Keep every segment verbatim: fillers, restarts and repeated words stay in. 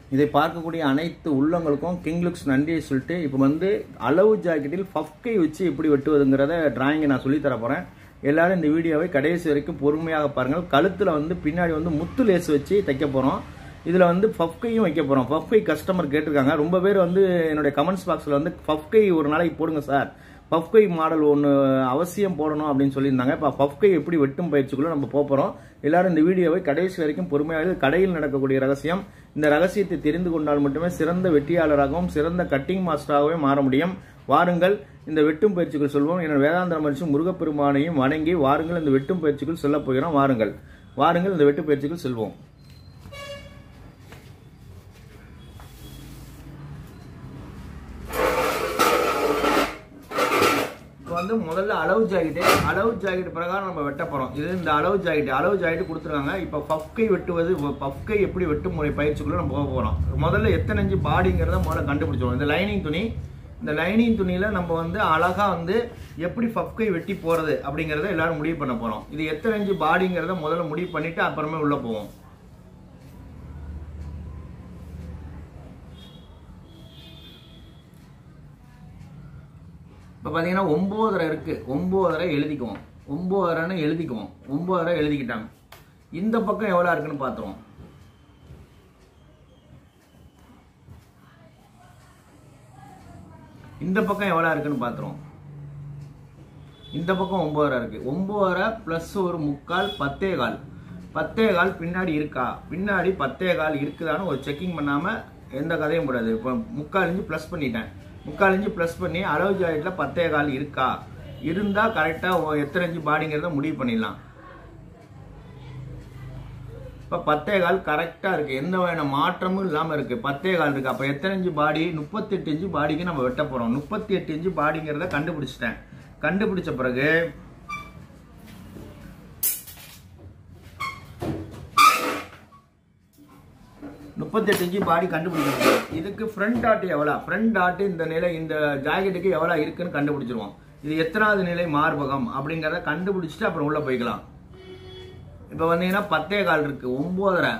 இதை பார்க்கக்கூடிய அனைத்து உள்ளங்களுக்கும் கிங் லுக்ஸ் நன்றியை சொல்லிட்டு இப்போ வந்து அளவு ஜாக்கெட்டில் பஃப்கை வச்சு எப்படி வெட்டுவதுங்கிறத டிராயிங்கை நான் சொல்லித்தர போகிறேன். எல்லாரும் இந்த வீடியோவை கடைசி வரைக்கும் பொறுமையாக பாருங்கள். கழுத்தில் வந்து பின்னாடி வந்து முத்து லேஸ் வச்சு தைக்க போகிறோம். இதில் வந்து பஃப்கையும் வைக்க போகிறோம். பஃப்கை கஸ்டமர் கேட்டிருக்காங்க. ரொம்ப பேர் வந்து என்னுடைய கமெண்ட்ஸ் பாக்ஸில் வந்து பஃப்கை ஒரு நாளைக்கு போடுங்க சார், பஃப்கை மாடல் ஒன்று அவசியம் போடணும் அப்படின்னு சொல்லியிருந்தாங்க. இப்போ பஃப்கை எப்படி வெட்டும் பயிற்சிக்குள்ளே நம்ம போகிறோம். எல்லாரும் இந்த வீடியோவை கடைசி வரைக்கும் பொறுமையாக, கடையில் நடக்கக்கூடிய ரகசியம். இந்த ரகசியத்தை தெரிந்து கொண்டால் மட்டுமே சிறந்த வெட்டியாளராகவும் சிறந்த கட்டிங் மாஸ்டராகவே மாற முடியும். வாருங்கள் இந்த வெட்டும் பயிற்சிக்குள் சொல்வோம். என்னோட வேதாந்திர மனுஷன் முருகப்பெருமானையும் வணங்கி வாருங்கள் இந்த வெட்டும் பயிற்சிக்குள் செல்ல போகிறோம். வாருங்கள் வாருங்கள் இந்த வெட்டு பயிற்சிக்குள் செல்வோம். வந்து முதல்ல அளவு ஜாக்கெட்டு அளவு ஜாக்கெட் பிரகாரம் நம்ம வெட்ட போகிறோம். இது இந்த அளவு ஜாக்கெட் அளவு ஜாக்கெட் கொடுத்துருக்காங்க. இப்போ பஃப்கை வெட்டுவது, பஃப்கை எப்படி வெட்டும் முறை பயிற்சிக்குள்ளே நம்ம போக போகிறோம். முதல்ல எத்தனை இன்ச்சு பாடிங்கிறத முதல்ல கண்டுபிடிச்சோம். இந்த லைனிங் துணி, இந்த லைனிங் துணியில் நம்ம வந்து அழகாக வந்து எப்படி பஃப்கை வெட்டி போகிறது அப்படிங்கிறத எல்லாரும் முடிவு பண்ண போகிறோம். இது எத்தனை இன்ச்சு பாடிங்கிறத முதல்ல முடிவு பண்ணிவிட்டு அப்புறமே உள்ளே போவோம். இப்போ பார்த்தீங்கன்னா ஒம்போதரை இருக்குது. ஒம்போதரை எழுதிக்குவோம். ஒம்போதரைன்னு எழுதிக்குவோம். ஒம்போதரை எழுதிக்கிட்டாங்க. இந்த பக்கம் எவ்வளோ இருக்குன்னு பார்த்துருவோம். இந்த பக்கம் எவ்வளோ இருக்குன்னு பார்த்துருவோம். இந்த பக்கம் ஒம்போதரை இருக்குது. ஒம்போதரை ப்ளஸ் ஒரு முக்கால் பத்தே கால். பத்தே கால் பின்னாடி இருக்கா, பின்னாடி பத்தே கால் இருக்குதான்னு ஒரு செக்கிங் பண்ணாமல் எந்த கதையும் கூடாது. இப்போ முக்கால் இன்ச்சு ப்ளஸ் பண்ணிட்டேன். முக்கால் இன்ச்சு ப்ளஸ் பண்ணி அளவு ஜாக்கெட்டில் பத்தே கால் இருக்கா, இருந்தால் கரெக்டாக எத்தனை இன்ச்சு பாடிங்கிறத முடிவு பண்ணிடலாம். இப்போ பத்தே கால் கரெக்டாக இருக்குது, எந்த வகையான மாற்றமும் இல்லாமல் இருக்குது. பத்தே கால் இருக்குது. அப்போ எத்தனை இன்ச்சு பாடி? முப்பத்தெட்டு இன்ச்சு பாடிக்கு நம்ம வெட்ட போகிறோம். முப்பத்தி எட்டு இன்ச்சு பாடிங்கிறத கண்டுபிடிச்சிட்டேன். கண்டுபிடிச்ச பிறகு முப்பத்தெட்டு இன்ச்சு பாடி கண்டுபிடிக்கணும். இதுக்கு ஃப்ரண்ட் டாட் எவ்வளோ, ஃப்ரண்ட் டாட் இந்த நிலை இந்த ஜாக்கெட்டுக்கு எவ்வளோ இருக்குன்னு கண்டுபிடிச்சிருவோம். இது எத்தனாவது நிலை மார்பகம் அப்படிங்கிறத கண்டுபிடிச்சிட்டு அப்புறம் உள்ள போய்க்கலாம். இப்போ வந்தீங்கன்னா பத்தே கால் இருக்கு. ஒன்பதரை,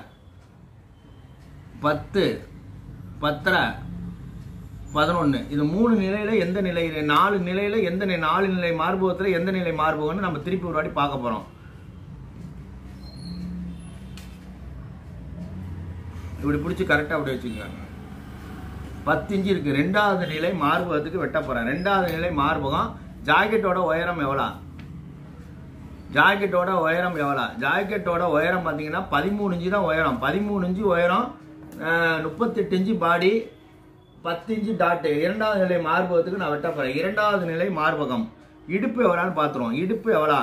பத்து, பத்தரை, பதினொன்று, இது மூணு நிலையில எந்த நிலை, நாலு நிலையில எந்த நாலு நிலை மார்பகத்தில் எந்த நிலை மார்பகம்னு நம்ம திருப்பி ஒரு வாட்டி பார்க்க போறோம். இப்படி பிடிச்சி கரெக்டாக அப்படி வச்சுக்கோங்க. பத்து இன்ச்சு இருக்கு. ரெண்டாவது நிலை மார்பகத்துக்கு வெட்ட போறேன். ரெண்டாவது நிலை மார்பகம். ஜாக்கெட்டோட உயரம் எவ்வளோ? ஜாக்கெட்டோட உயரம் எவ்வளோ? ஜாக்கெட்டோட உயரம் பார்த்தீங்கன்னா பதிமூணு இன்ச்சு தான் உயரம். பதிமூணு இன்ச்சு உயரம், முப்பத்தெட்டு இன்ச்சு பாடி, பத்து இன்ச்சு டாட்டு. இரண்டாவது நிலை மார்பகத்துக்கு நான் வெட்ட போறேன். இரண்டாவது நிலை மார்பகம். இடுப்பு எவ்வளோன்னு பார்த்துருவோம். இடுப்பு எவ்வளோ?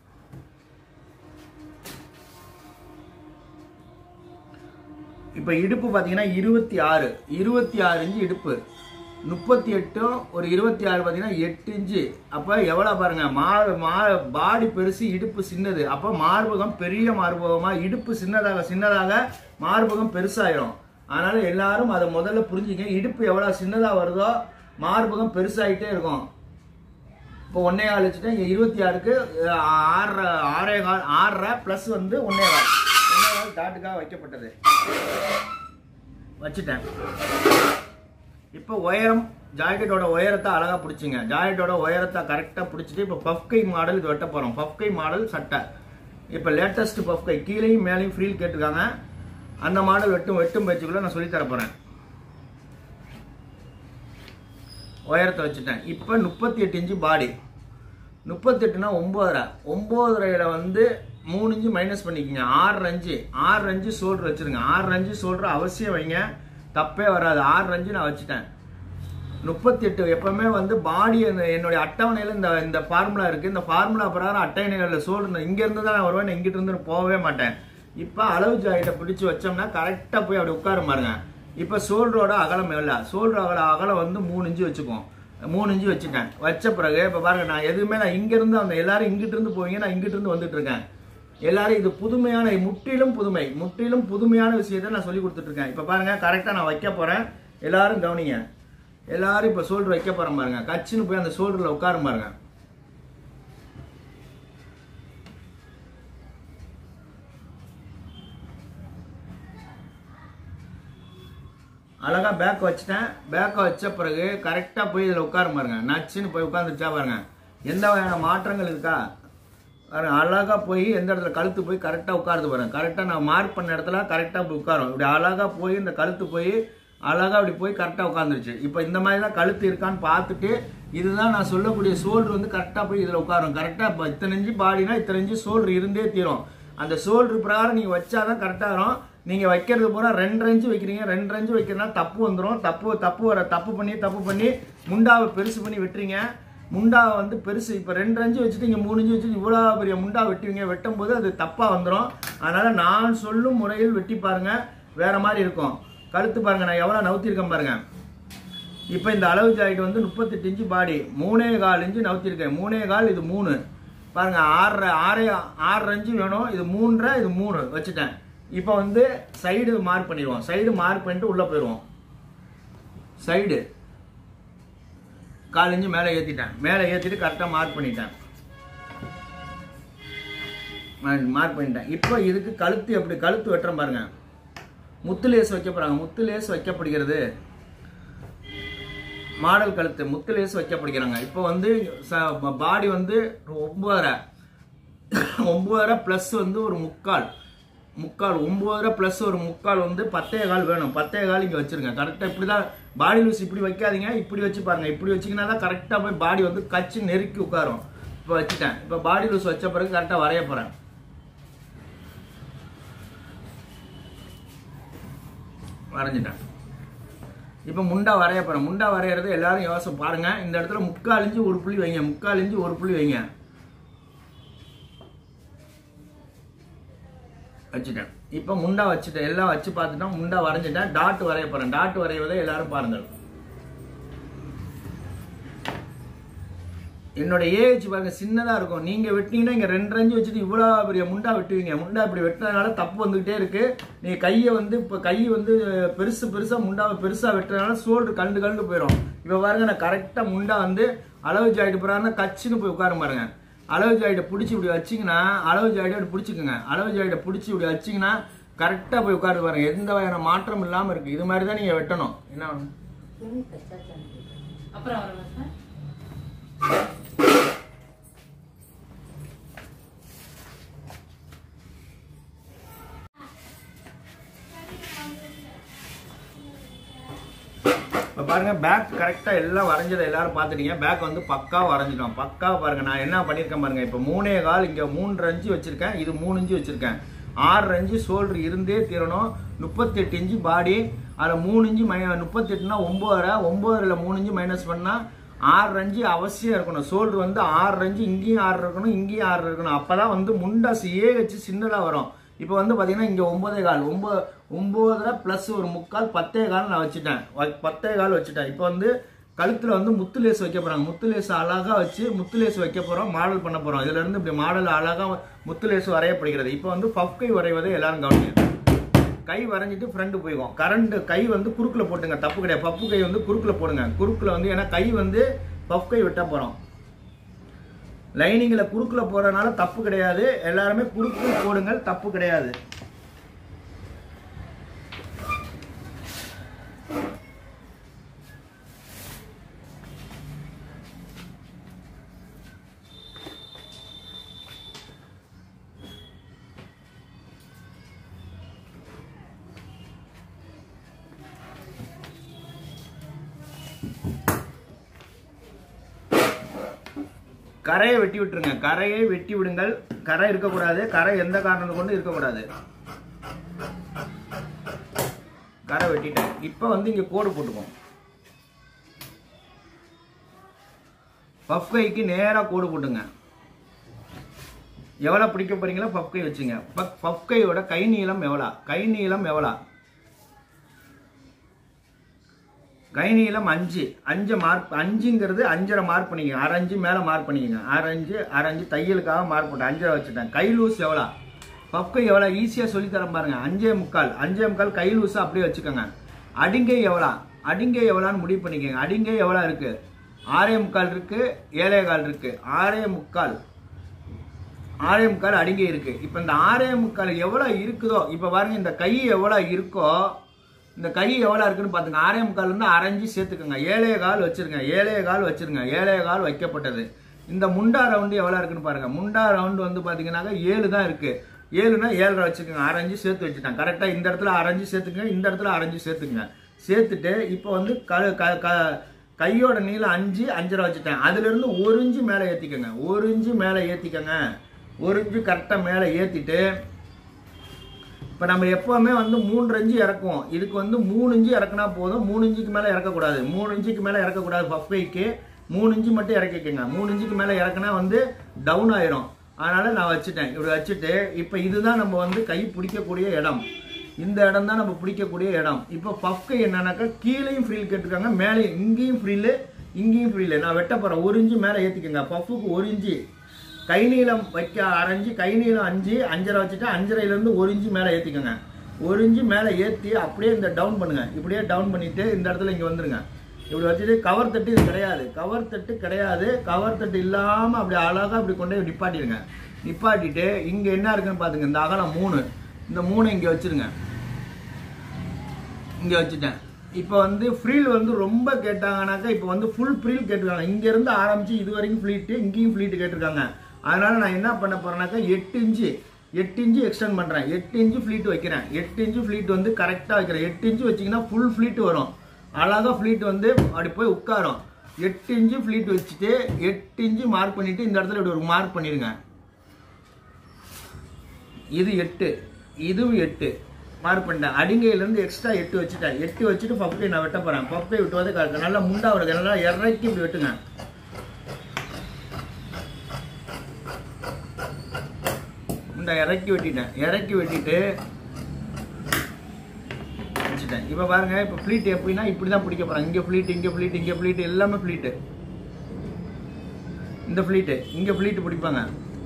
இப்போ இடுப்பு பார்த்தீங்கன்னா இருபத்தி ஆறு இருபத்தி ஆறு இன்ச்சு இடுப்பு. முப்பத்தி எட்டும் ஒரு இருபத்தி ஆறு பார்த்தீங்கன்னா எட்டு இன்ச்சு. அப்போ எவ்வளோ பாருங்க, மார் மா பாடி பெருசு, இடுப்பு சின்னது. அப்போ மார்பகம் பெரிய மார்பகமாக, இடுப்பு சின்னதாக சின்னதாக மார்பகம் பெருசாயிரும். அதனால எல்லாரும் அதை முதல்ல புரிஞ்சுங்க. இடுப்பு எவ்வளோ சின்னதாக வருதோ மார்பகம் பெருசாகிட்டே இருக்கும். இப்போ ஒன்னே கால் வச்சுட்டேன். இங்கே இருபத்தி ஆறுக்கு ஆறரை ஆறே கால் ஆறரை ப்ளஸ் வந்து ஒன்னே கால் ஒன்னே கால் டாட்டுக்காக வைக்கப்பட்டது வச்சுட்டேன். இப்போ உயரம், ஜாக்கெட்டோட உயரத்தை அழகாக பிடிச்சிங்க. ஜாக்கெட்டோட உயரத்தை கரெக்டாக பிடிச்சிட்டு இப்போ பஃப்கை மாடல் இது வெட்ட போகிறோம். பஃப்கை மாடல் சட்டை. இப்போ லேட்டஸ்ட் பஃப்கை கீழேயும் மேலேயும் ஃப்ரீல் கேட்டிருக்காங்க. அந்த மாடல் வெட்டும் வெட்டும் பயிற்சிக்குள்ள நான் சொல்லி தர போகிறேன். உயரத்தை வச்சுட்டேன். இப்போ முப்பத்தி எட்டு இன்ச்சு பாடி. முப்பத்தெட்டுனா ஒம்போதரை. ஒம்போதரையில் வந்து மூணு இன்ச்சு மைனஸ் பண்ணிக்கோங்க. ஆறு அஞ்சு ஆறு அஞ்சு சோல்டர் வச்சுருங்க. ஆறு அஞ்சு சோல்டர் அவசியம் வைங்க, தப்பே வராது. ஆறு அஞ்சு நான் வச்சுட்டேன். முப்பத்தி எட்டு எப்பவுமே வந்து பாடி என்னுடைய அட்டவணையில் இந்த இந்த ஃபார்முலா இருக்குது. இந்த ஃபார்முலா பிரகாரம் அட்டவணையில் சோல்டர் இங்கேருந்து தான் நான் வருவேன், இங்கிட்ட இருந்து போகவே மாட்டேன். இப்போ அளவு ஜாக்கெட்டை பிடிச்சி வச்சோம்னா கரெக்டாக போய் அப்படி உட்கார பாருங்க. இப்போ சோல்டரோட அகலம் எவ்வளோ? சோல்டர் அகல அகலம் வந்து மூணு இன்ச்சு வச்சுக்குவோம். மூணு இன்ச்சு வச்சுட்டேன். வச்ச பிறகு இப்போ பாருங்க, நான் எதுவுமே நான் இங்கேருந்து அந்த எல்லாரும் இங்கிட்டு இருந்து போவீங்க, நான் இங்கிட்டு இருந்து வந்துட்டு இருக்கேன். எல்லாரும் இது புதுமையான, முற்றிலும் புதுமை, முற்றிலும் புதுமையான விஷயத்தை நான் சொல்லி கொடுத்துட்டு இருக்கேன். இப்போ பாருங்க, கரெக்டாக நான் வைக்க போறேன். எல்லாரும் கவனிங்க. எல்லாரும் இப்போ ஷோல்டர் வைக்க போறேன் பாருங்க. கச்சின்னு போய் அந்த ஷோல்டர்ல உட்காரும் பாருங்க. அழகா பேக் வச்சுட்டேன். பேக்கை வச்ச பிறகு கரெக்டா போய் இதில் உட்கார பாருங்க. நச்சுன்னு போய் உட்காந்துச்சா பாருங்க. எந்த வகையான மாற்றங்கள் இருக்கா பாருங்க. அழகா போய் எந்த இடத்துல கழுத்து போய் கரெக்டா உட்காருது பாருங்க. கரெக்டா நான் மார்க் பண்ண இடத்துல கரெக்டா போய் உட்காரும். இப்படி அழகா போய் இந்த கழுத்து போய் அழகா இப்படி போய் கரெக்டா உட்காந்துருச்சு. இப்போ இந்த மாதிரி தான் கழுத்து இருக்கான்னு பார்த்துட்டு, இதுதான் நான் சொல்லக்கூடிய ஷோல்டர் வந்து கரெக்டா போய் இதில் உட்காரும். கரெக்டா இத்தனை இன்ச்சு பாடினா இத்தனை இன்ச்சு ஷோல்டர் இருந்தே தீரும். அந்த ஷோல்டர் பிரகாரம் நீங்க வச்சாதான் கரெக்டா வரும். நீங்க வைக்கிறது பூரா ரெண்டு இன்ச்சு வைக்கிறீங்க, ரெண்டு இன்ச்சு வைக்கிறதுனா தப்பு வந்துடும். தப்பு தப்பு வர தப்பு பண்ணி தப்பு பண்ணி முண்டாவை பெருசு பண்ணி விட்டுறீங்க. முண்டாவை வந்து பெருசு இப்போ ரெண்டு இன்ச்சு வச்சுட்டு இங்கே மூணு இன்ச்சு வச்சுட்டு இவ்வளோ பெரிய முண்டா வெட்டுவீங்க. வெட்டும் போது அது தப்பாக வந்துடும். அதனால நான் சொல்லும் முறையில் வெட்டி பாருங்க, வேற மாதிரி இருக்கும். கழுத்து பாருங்க, நான் எவ்வளோ நவுத்திருக்கேன் பாருங்க. இப்போ இந்த அளவு ஜாக்கெட் வந்து முப்பத்தெட்டு இன்ச்சு பாடி, மூணே கால் இன்ச்சு நவுத்திருக்கேன். மூணே கால் இது மூணு பாருங்க. ஆறரை ஆறே ஆறரை இன்ச்சு வேணும். இது மூன்றரை இது மூணு வச்சுட்டேன். இப்போ வந்து சைடு மார்க் பண்ணிடுவோம். சைடு மார்க் பண்ணிட்டு உள்ளே போயிடுவோம். சைடு கால் இன்ச்சு மேலே ஏற்றிட்டேன். மேலே ஏற்றிட்டு கரெக்டாக மார்க் பண்ணிட்டேன். மார்க் பண்ணிட்டேன். இப்போ இதுக்கு கழுத்து எப்படி கழுத்து வெட்டுறேன் பாருங்க. முத்து லேஸ் வைக்க போறாங்க. முத்து லேஸ் வைக்கப்படுகிறது. மாடல் கழுத்து முத்து லேஸ் வைக்கப்படுகிறாங்க. இப்போ வந்து பாடி வந்து ஒன்பதரை ஒன்பதரை பிளஸ் வந்து ஒரு முக்கால் முக்கால் ஒன்பதரை பிளஸ் ஒரு முக்கால் வந்து பத்தே கால் வேணும். பத்தே கால் இங்கே வச்சிருங்க. கரெக்டாக இப்படி தான் பாடி லூஸ் இப்படி வைக்காதீங்க. இப்படி வச்சு பாருங்க. இப்படி வச்சிங்கன்னா தான் கரெக்டாக போய் பாடி வந்து கச்சு நெருக்கி உட்காரும். இப்போ வச்சுட்டேன். இப்போ பாடி லூஸ் வச்ச பிறகு கரெக்டாக வரைய போறேன். வரைஞ்சிட்டேன். இப்போ முண்டா வரைய போறேன். முண்டா வரைகிறது எல்லாரும் யோசனை பாருங்க. இந்த இடத்துல முக்கால் இன்ச்சு ஒரு புள்ளி வைங்க. முக்கால் இன்ச்சு ஒரு புள்ளி வைங்க. வச்சுட்டேன். இப்போ முண்டா வச்சுட்டேன். எல்லாம் வச்சு பார்த்துட்டோம். முண்டா வரைஞ்சிட்டேன். டாட் வரைய போறேன். டாட் வரைவதை எல்லாரும் பாருங்கள். என்னோட ஏஜ் பாருங்க சின்னதா இருக்கும். நீங்க வெட்டினீங்கன்னா இங்க ரெண்டு இன்ச்சு வச்சுட்டு இவ்வளவு பெரிய முண்டா வெட்டுவீங்க. முண்டா இப்படி வெட்டுறதுனால தப்பு வந்துகிட்டே இருக்கு. நீங்க கையை வந்து இப்ப கை வந்து பெருசு பெருசா முண்டாவை பெருசா வெட்டுறதுனால ஷோல்டர் கண்டு கண்டு போயிடும். இப்ப பாருங்க நான் கரெக்டா முண்டா வந்து அளவு ஜாயிட்டு போறாருன்னா கச்சுன்னு போய் உட்கார பாருங்க. அளவு ஜாயிட்டை பிடிச்சி இப்படி வச்சிங்கன்னா அளவு ஜாயிட்டை அப்படி பிடிச்சிக்கோங்க. அளவு ஜாயிட்டை பிடிச்சி இப்படி வச்சிங்கன்னா கரெக்டாக போய் உட்காந்து பாருங்க. எந்த வகையான மாற்றம் இல்லாமல் இருக்கு. இது மாதிரி தான் நீங்கள் வெட்டணும். என்ன அப்புறம் இப்போ பாருங்க பேக் கரெக்டாக எல்லாம் வரைஞ்சதை எல்லாரும் பார்த்துட்டீங்க. பேக் வந்து பக்கா வரைஞ்சிட்டோம். பக்கா பாருங்க நான் என்ன பண்ணியிருக்கேன் பாருங்க. இப்போ மூணே கால் இங்கே மூன்று இன்ச்சு வச்சிருக்கேன். இது மூணு இன்ச்சு வச்சிருக்கேன். ஆறு இன்ச்சு ஷோல்டர் இருந்தே தீரணும். முப்பத்தெட்டு இன்ச்சு பாடி. அதில் மூணு இன்ச்சு மை முப்பத்தெட்டுனா ஒன்பதரை ஒன்பதரையில் மூணு இன்ச்சு மைனஸ் பண்ணால் ஆறு இன்ச்சு அவசியம் இருக்கணும். ஷோல்டர் வந்து ஆறு இன்ச்சு இங்கேயும் ஆறு இருக்கணும், இங்கேயும் ஆறு இருக்கணும். அப்போ தான் வந்து முண்டாசி ஏ வச்சு சின்னதாக வரும். இப்போ வந்து பார்த்தீங்கன்னா இங்கே ஒன்பதே கால் ஒன்பது ஒன்பதரை ப்ளஸ் ஒரு முக்கால் பத்தே கால் நான் வச்சுட்டேன். பத்தே கால் வச்சுட்டேன். இப்போ வந்து கழுத்தில் வந்து முத்து லேஸ் வைக்க போகிறாங்க. முத்து லேஸ் அழகாக வச்சு முத்து லேஸ் வைக்க போகிறோம். மாடல் பண்ண போகிறோம். இதுலேருந்து இப்படி மாடல் அழகாக முத்து லேஸ் வரையப்படுகிறது. இப்போ வந்து பஃப் கை வரைவதை எல்லாரும் கவனிங்க. கை வரைஞ்சிட்டு ஃப்ரண்ட் போய்க்கும். கரண்ட் கை வந்து குறுக்கில் போட்டுங்க. தப்பு கிடையாது. பப்பு கை வந்து குறுக்கில் போடுங்க. குறுக்கில் வந்து ஏன்னா கை வந்து பஃப் கை விட்ட போகிறோம். லைனிங்கில் குறுக்கில் போகிறதுனால தப்பு கிடையாது. எல்லாருமே குறுக்கில் போடுங்கள், தப்பு கிடையாது. கரையை வெட்டி விட்டுருங்க. கரையை வெட்டி விடுங்கள். கரை இருக்கக்கூடாது. கரை எந்த காரணத்தை கொண்டு இருக்கக்கூடாது. கரை வெட்டிட்டேன். இப்போ வந்து இங்க கோடு போட்டுப்போம். பஃப் கைக்கு நேரா கோடு போட்டுங்க. எவ்வளவு பிடிக்க போறீங்களோ பஃப் கை வச்சுங்க. பஃப் கையோட கை நீளம் எவ்வளோ? கை நீளம் எவ்வளோ? கை நீளம் அஞ்சு. அஞ்சு மார்க் அஞ்சுங்கிறது அஞ்சரை மார்க் பண்ணிக்கங்க. அரை அஞ்சு மேலே மார்க் பண்ணிக்கங்க. அரை அஞ்சு அரை அஞ்சு தையலுக்காக மார்க் போட்டேன். அஞ்சரை வச்சுட்டேன். கை லூஸ் எவ்வளோ? பஃப் கை எவ்வளோ? ஈஸியாக சொல்லித்தரேன் பாருங்க. அஞ்சே முக்கால். அஞ்சே முக்கால் கை லூஸாக அப்படியே வச்சுக்கோங்க. அடிங்கை எவ்வளோ? அடிங்கை எவ்வளோன்னு முடிவு பண்ணிக்கோங்க. அடிங்கை எவ்வளோ இருக்கு? ஆறே முக்கால் இருக்கு, ஏழே கால் இருக்கு. ஆறே முக்கால் ஆறே முக்கால் அடிங்கை இருக்கு. இப்போ இந்த ஆறே முக்கால் எவ்வளோ இருக்குதோ இப்போ பாருங்க. இந்த கை எவ்வளோ இருக்கோ இந்த கை எவ்வளோ இருக்குன்னு பார்த்துங்க. ஆறே முக்கால் இருந்து அரைஞ்சி சேர்த்துக்கோங்க. ஏழே கால் வச்சிருங்க. ஏழே கால் வச்சிருங்க. ஏழே கால் வைக்கப்பட்டது. இந்த முண்டா ரவுண்டு எவ்வளோ இருக்குன்னு பாருங்க. முண்டா ரவுண்டு வந்து பார்த்தீங்கன்னாக்கா ஏழு தான் இருக்கு. ஏழுனா ஏழரை வச்சுக்கோங்க. அரைஞ்சி சேர்த்து வச்சுட்டேன். கரெக்டாக இந்த இடத்துல அரைஞ்சி சேர்த்துக்கங்க. இந்த இடத்துல அரைஞ்சி சேர்த்துக்குங்க. சேர்த்துட்டு இப்போ வந்து க கையோட நீளம் அஞ்சு அஞ்சரை வச்சுட்டேன். அதுல இருந்து ஒரு இன்ச்சு மேலே ஏற்றிக்கோங்க. ஒரு இன்ச்சு மேலே ஏற்றிக்கோங்க. ஒரு இன்ச்சு கரெக்டாக மேலே ஏற்றிட்டு இப்போ நம்ம எப்போவுமே வந்து மூன்று இன்ச்சு இறக்குவோம். இதுக்கு வந்து மூணு இன்ச்சு இறக்குனா போதும். மூணு இன்ச்சுக்கு மேலே இறக்கக்கூடாது. மூணு இன்ச்சுக்கு மேலே இறக்கக்கூடாது. பஃபைக்கு மூணு இன்ச்சு மட்டும் இறக்கிக்கோங்க. மூணு இன்ச்சுக்கு மேலே இறக்குனா வந்து டவுன் ஆயிரும். அதனால நான் வச்சுட்டேன். இப்படி வச்சுட்டு இப்போ இதுதான் நம்ம வந்து கை பிடிக்கக்கூடிய இடம். இந்த இடம் தான் நம்ம பிடிக்கக்கூடிய இடம். இப்போ பஃப் கை என்னன்னாக்கா கீழேயும் ஃப்ரீல் கேட்டிருக்காங்க, மேலே இங்கேயும் ஃப்ரீலு இங்கேயும் ஃப்ரீலு. நான் வெட்ட போகிறேன். ஒரு இன்ச்சு மேலே ஏற்றிக்கோங்க. பஃபுக்கு ஒரு இன்ச்சு கை நீளம் வைக்க அரைஞ்சி கை நீளம் அஞ்சு அஞ்சரை வச்சுட்டு அஞ்சரைலேருந்து ஒரு இன்ச்சு மேலே ஏற்றிக்கோங்க. ஒரு இன்ச்சு மேலே ஏற்றி அப்படியே இந்த டவுன் பண்ணுங்க. இப்படியே டவுன் பண்ணிட்டு இந்த இடத்துல இங்கே வந்துருங்க. இப்படி வச்சுட்டு கவர் தட்டு இது கிடையாது. கவர் தட்டு கிடையாது. கவர் தட்டு இல்லாமல் அப்படி அழகாக அப்படி கொண்டு போய் நிப்பாட்டிடுங்க. நிப்பாட்டிட்டு இங்கே என்ன இருக்குன்னு பார்த்துங்க. இந்த அகலம் மூணு. இந்த மூணு இங்கே வச்சிருங்க. இங்கே வச்சுட்டேன். இப்போ வந்து ஃப்ரீல் வந்து ரொம்ப கேட்டாங்கனாக்கா இப்போ வந்து ஃபுல் ஃப்ரீல் கேட்டிருக்காங்க. இங்கேருந்து ஆரம்பிச்சு இது வரைக்கும் ஃப்ளீட்டு, இங்கேயும் ஃப்ளீட்டு கேட்டிருக்காங்க. அதனால நான் என்ன பண்ண போறேன்னாக்கா எட்டு இன்ச்சு எட்டு இன்ச்சு எக்ஸ்டெண்ட் பண்ணுறேன். எட்டு இன்ச்சு ஃப்ளீட் வைக்கிறேன். எட்டு இன்ச்சு ஃப்ளீட் வந்து கரெக்டாக வைக்கிறேன். எட்டு இன்ச்சு வச்சிங்கன்னா ஃபுல் ஃப்ளீட் வரும். அழகாக ஃப்ளீட் வந்து அப்படி போய் உட்காரும். எட்டு இன்ச்சு ஃப்ளீட் வச்சுட்டு எட்டு இன்ச்சு மார்க் பண்ணிவிட்டு இந்த இடத்துல இப்படி ஒரு மார்க் பண்ணிடுங்க. இது எட்டு, இதுவும் எட்டு மார்க் பண்ணிட்டேன். அடிங்கையிலேருந்து எக்ஸ்ட்ரா எட்டு வச்சுட்டேன். எட்டு வச்சுட்டு பப்பை நான் வெட்ட போகிறேன். பப்பை விட்டு வந்து கரெக்டாக நல்லா முண்டா வருது. நல்லா இறக்கி இப்படி வெட்டுங்க. முண்டா இறக்கி வெட்டிட்டேன். இறக்கி வெட்டிட்டு வச்சுட்டேன். இப்போ பாருங்க. இப்போ ஃப்ளீட் எப்படின்னா இப்படி தான் பிடிக்க போகிறேன். இங்கே ஃப்ளீட், இங்கே ஃப்ளீட், இங்கே ஃப்ளீட், எல்லாமே ஃப்ளீட்டு. இந்த ஃப்ளீட்டு இங்கே ஃப்ளீட்டு பிடிப்பாங்க.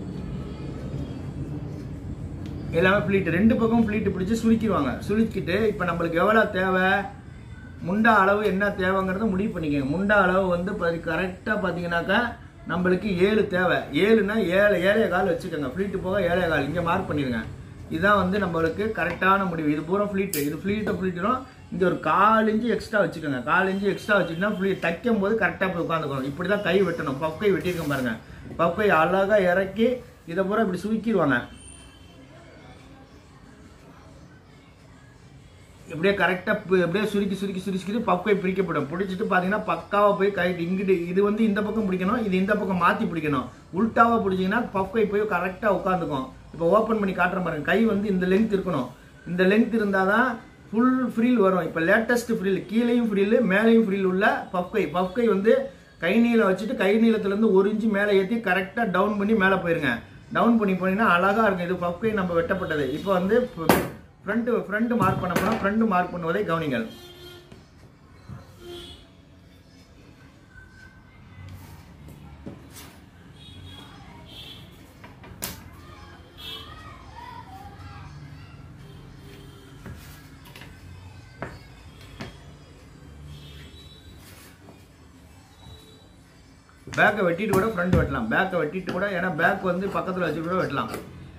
எல்லாமே ஃப்ளீட். ரெண்டு பக்கம் ஃப்ளீட்டு பிடிச்சி சுருக்கிடுவாங்க. சுருக்கிட்டு இப்போ நம்மளுக்கு எவ்வளோ தேவை, முண்டா அளவு என்ன தேவைங்கிறத முடிவு பண்ணிக்கோங்க. முண்டா அளவு வந்து கரெக்டாக பார்த்தீங்கன்னாக்கா நம்மளுக்கு ஏழு தேவை. ஏழுனா ஏழு ஏழே கால் வச்சுக்கோங்க. ஃப்ளீட்டு போக ஏழே கால் இங்கே மார்க் பண்ணிடுங்க. இதுதான் வந்து நம்மளுக்கு கரெக்டான முடிவு. இது பூரா ஃப்ளீட்டு. இது ஃப்ளீட்டை ஃப்ளீட்டுடும் இங்கே ஒரு கால் இன்ச்சு எக்ஸ்ட்ரா வச்சுக்கோங்க. கால் இன்ச்சு எக்ஸ்ட்ரா வச்சுக்கிட்டா ஃப்ளீட் தைக்கும் போது கரெக்டாக போய் உட்காந்துக்கணும். இப்படி தான் கை வெட்டணும். பஃப் கை வெட்டியிருக்கோம் பாருங்க. பஃப் கை அழகாக இறக்கி இதை பூரா இப்படி சுருக்கிடுவாங்க. இப்படியே கரெக்டாக எப்படியே சுருக்கி சுருக்கி சுருக்கிட்டு பஃபை பிடிக்கப்படும். பிடிச்சிட்டு பார்த்தீங்கன்னா பக்காவாக போய் கை இங்கிட்டு இது வந்து இந்த பக்கம் பிடிக்கணும். இது இந்த பக்கம் மாற்றி பிடிக்கணும். உல்ட்டாவாக பிடிச்சிங்கன்னா பஃபை போய் கரெக்டாக உட்காந்துக்கும். இப்போ ஓப்பன் பண்ணி காட்டுற பாருங்க. கை வந்து இந்த லென்த் இருக்கணும். இந்த லென்த் இருந்தால் தான் ஃபுல் ஃப்ரீல் வரும். இப்போ லேட்டஸ்ட் ஃப்ரீல் கீழேயும் ஃப்ரீல் மேலேயும் ஃப்ரீல் உள்ள பஃபை. பஃபை வந்து கை நீளம் வச்சுட்டு கை நீளத்துலேருந்து ஒரு இன்ச்சு மேலே ஏற்றி கரெக்டாக டவுன் பண்ணி மேலே போயிருங்க. டவுன் பண்ணி போனீங்கன்னா அழகாக இருக்கும். இது பஃபை நம்ம வெட்டப்பட்டது. இப்போ வந்து ஃப்ரண்ட் ஃப்ரண்ட் மார்க் பண்ண போனால் ஃப்ரண்ட் மார்க் பண்ணுவதை கவனிங்கள். பேக்கை வெட்டிட்டு கூட ஃப்ரண்ட் வெட்டலாம். பேக்கை வெட்டிட்டு கூட, ஏன்னா பேக் வந்து பக்கத்தில் வச்சு கூட வெட்டலாம்.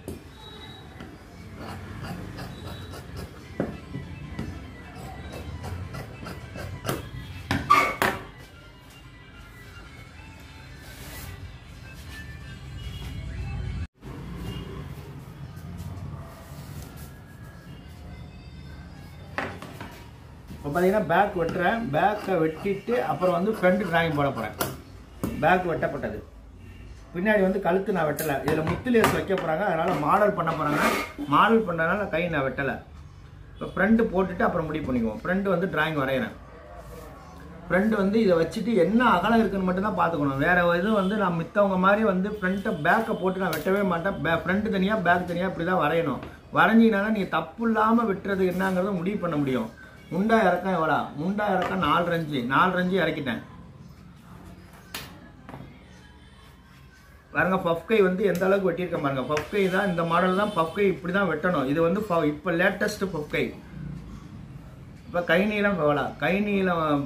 இப்போ பார்த்தீங்கன்னா பேக் வெட்டுறேன். பேக்கை வெட்டிட்டு அப்புறம் வந்து ஃப்ரண்ட் டிராயிங் போட போகிறேன். பேக் வெட்டப்பட்டது. பின்னாடி வந்து கழுத்து நான் வெட்டலை. இதில் முத்துலேஸ் வைக்க போகிறாங்க. அதனால் மாடல் பண்ண போகிறாங்க. மாடல் பண்ணனால கை நான் வெட்டலை. இப்போ ஃப்ரண்ட்டு போட்டுட்டு அப்புறம் முடிவு பண்ணிக்குவோம். ஃப்ரண்ட் வந்து டிராயிங் வரைகிறேன். ஃப்ரண்ட் வந்து இதை வச்சுட்டு என்ன அகலம் இருக்குன்னு மட்டும்தான் பார்த்துக்கணும். வேறு எதுவும் வந்து நான் மித்தவங்க மாதிரி வந்து ஃப்ரண்ட்டை பேக்கை போட்டு நான் வெட்டவே மாட்டேன். பே ஃப்ரண்ட்டு தனியாக பேக் தனியாக இப்படி தான் வரையணும். வரைஞ்சிங்கன்னா நீங்கள் தப்பு இல்லாமல் வெட்டுறது என்னங்கிறத முடிவு பண்ண முடியும். முண்டா இறக்கம் எவ்வளோ? முண்டா இறக்கம் நாலு அஞ்சு நாலு அஞ்சு இறக்கிட்டேன். பாருங்க பஃப் கை வந்து எந்த அளவுக்கு வெட்டியிருக்கேன் பாருங்க. பஃப் கை தான் இந்த மாடல் தான். பஃப் கை இப்படி தான் வெட்டணும். இது வந்து இப்போ லேட்டஸ்ட் பஃப் கை. இப்போ கை நீளம் எவ்வளோ? கை நீளம்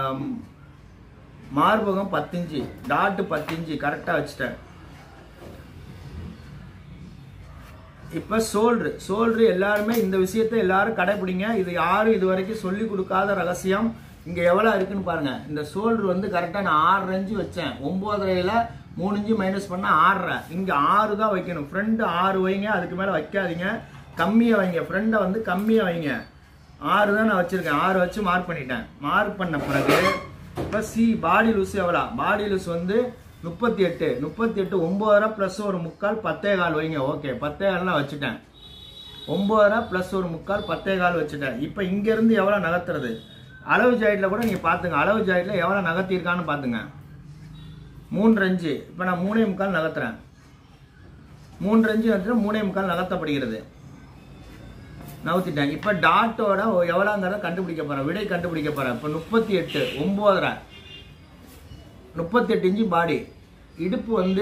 மார்பகம் பத்து டாட்டு பத்து கரெக்டாக வச்சுட்டேன். இப்போ சோல்ட்ரு சோல்ட்ரு எல்லாருமே இந்த விஷயத்தை எல்லாரும் கடைபிடிங்க. இது யாரும் இது வரைக்கும் சொல்லி கொடுக்காத ரகசியம். இங்கே எவ்வளோ இருக்குன்னு பாருங்க. இந்த சோல்ட்ரு வந்து கரெக்டாக நான் ஆறு இன்ச்சு வச்சேன். ஒன்பதரையில் மூணு இன்ச்சு மைனஸ் பண்ணால் ஆறரை. இங்கே ஆறு தான் வைக்கணும். ஃப்ரெண்டு ஆறு வைங்க, அதுக்கு மேலே வைக்காதீங்க. கம்மியாக வைங்க. ஃப்ரெண்டை வந்து கம்மியாக வைங்க. ஆறு தான் நான் வச்சுருக்கேன். ஆறு வச்சு மார்க் பண்ணிட்டேன். மார்க் பண்ண பிறகு இப்போ சி பாடி லூஸ் எவ்வளோ? பாடி லூஸ் வந்து முப்பத்தி எட்டு முப்பத்தி எட்டு ஒன்பதரை ப்ளஸ் ஒரு முக்கால் பத்தே கால் வைங்க. ஓகே, பத்தே கால்லாம் வச்சுட்டேன். ஒன்பதரை ப்ளஸ் ஒரு முக்கால் பத்தே கால் வச்சுட்டேன். இப்போ இங்கேருந்து எவ்வளோ நகர்த்துறது? அளவு ஜாயிட்டில் கூட நீங்கள் பார்த்துங்க. அளவு ஜாயிட்டில் எவ்வளோ நகர்த்திருக்கான்னு பார்த்துங்க. மூன்று அஞ்சு. இப்போ நான் மூணே முக்கால் நகர்த்துறேன். மூன்று அஞ்சு நகர்த்துறேன். மூணே முக்கால் நகர்த்தப்படுகிறது. நகர்த்திட்டேன். இப்போ டாட்டோட எவ்வளோங்கிறத கண்டுபிடிக்க போகிறேன். விடை கண்டுபிடிக்க போகிறேன். இப்போ முப்பத்தி எட்டு ஒன்பதரை முப்பத்தி எட்டு இன்ச்சு பாடி. இடுப்பு வந்து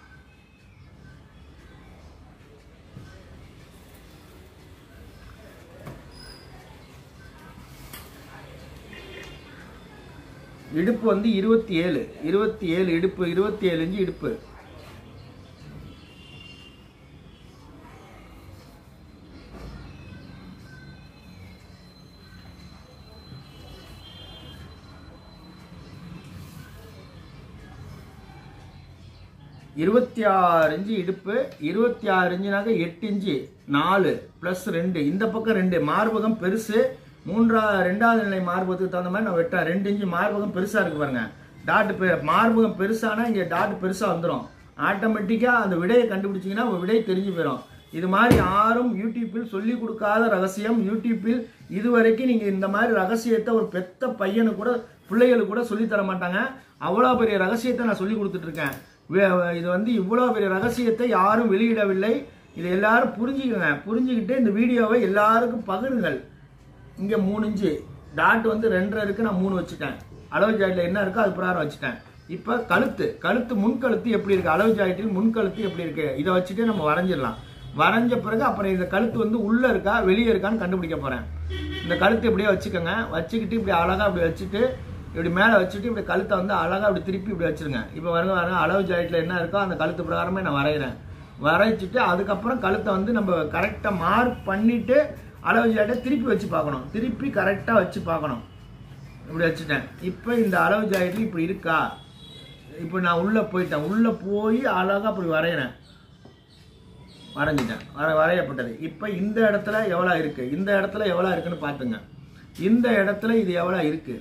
இடுப்பு வந்து இருபத்தி ஏழு இருபத்தி ஏழு இடுப்பு இருபத்தி ஏழு இன்ச்சு இடுப்பு. இருபத்தி ஆறு இன்ச்சு இடுப்பு. இருபத்தி ஆறு இன்ச்சுனாக்க எட்டு இன்ச்சு நாலு பிளஸ் ரெண்டு. இந்த பக்கம் ரெண்டு. மார்பகம் பெருசு. மூன்றா ரெண்டாவது நிலை மார்பகத்துக்கு தகுந்த மாதிரி நான் வெட்டேன். ரெண்டு இன்ச்சு மார்பகம் பெருசா இருக்கு பாருங்க. டாட் மார்பகம் பெருசானா இங்கே டாட் பெருசா வந்துடும். ஆட்டோமேட்டிக்கா அந்த விடையை கண்டுபிடிச்சிங்கன்னா விடை தெரிஞ்சு போயிடும். இது மாதிரி யாரும் யூடியூப்பில் சொல்லி கொடுக்காத ரகசியம். யூடியூப்பில் இதுவரைக்கும் நீங்க இந்த மாதிரி ரகசியத்தை ஒரு பெத்த பையனு கூட பிள்ளைகளுக்கு கூட சொல்லி தர மாட்டாங்க. அவ்வளோ பெரிய ரகசியத்தை நான் சொல்லி கொடுத்துட்டு இருக்கேன். இது வந்து இவ்வளோ பெரிய ரகசியத்தை யாரும் வெளியிடவில்லை. இதை எல்லாரும் புரிஞ்சுக்கங்க. புரிஞ்சுக்கிட்டு இந்த வீடியோவை எல்லாருக்கும் பகிருங்கள். இங்கே மூணு இன்ச்சு டாட் வந்து ரெண்டரை இருக்கு. நான் மூணு வச்சுட்டேன். அளவு ஜாயிட்டில் என்ன இருக்கோ அது பிரகாரம் வச்சுட்டேன். இப்போ கழுத்து கழுத்து முன்கழுத்து எப்படி இருக்கு? அளவு ஜாயிட்டில் முன்கழுத்து எப்படி இருக்கு? இதை வச்சுட்டு நம்ம வரைஞ்சிடலாம். வரைஞ்ச பிறகு அப்புறம் இந்த கழுத்து வந்து உள்ள இருக்கா வெளியே இருக்கான்னு கண்டுபிடிக்க போறேன். இந்த கழுத்து இப்படியே வச்சுக்கோங்க. வச்சுக்கிட்டு இப்படி அழகா இப்படி வச்சுட்டு இப்படி மேலே வச்சுட்டு இப்படி கழுத்தை வந்து அழகா இப்படி திருப்பி இப்படி வச்சிருங்க. இப்போ வருங்க வருங்க அளவு ஜாயிட்டில் என்ன இருக்கோ அந்த கழுத்து பிரகாரமே நான் வரைகிறேன். வரைச்சிட்டு அதுக்கப்புறம் கழுத்தை வந்து நம்ம கரெக்டாக மார்க் பண்ணிட்டு அளவு ஜாயிட்டை திருப்பி வச்சு பார்க்கணும். திருப்பி கரெக்டாக வச்சு பார்க்கணும். இப்படி வச்சுட்டேன். இப்போ இந்த அளவு ஜாயிட்டில் இப்படி இருக்கா? இப்போ நான் உள்ளே போயிட்டேன். உள்ளே போய் அழகாக அப்படி வரைகிறேன். வரைஞ்சிட்டேன். வர வரையப்பட்டது. இப்போ இந்த இடத்துல எவ்வளோ இருக்கு? இந்த இடத்துல எவ்வளோ இருக்குன்னு பார்த்துங்க. இந்த இடத்துல இது எவ்வளோ இருக்கு?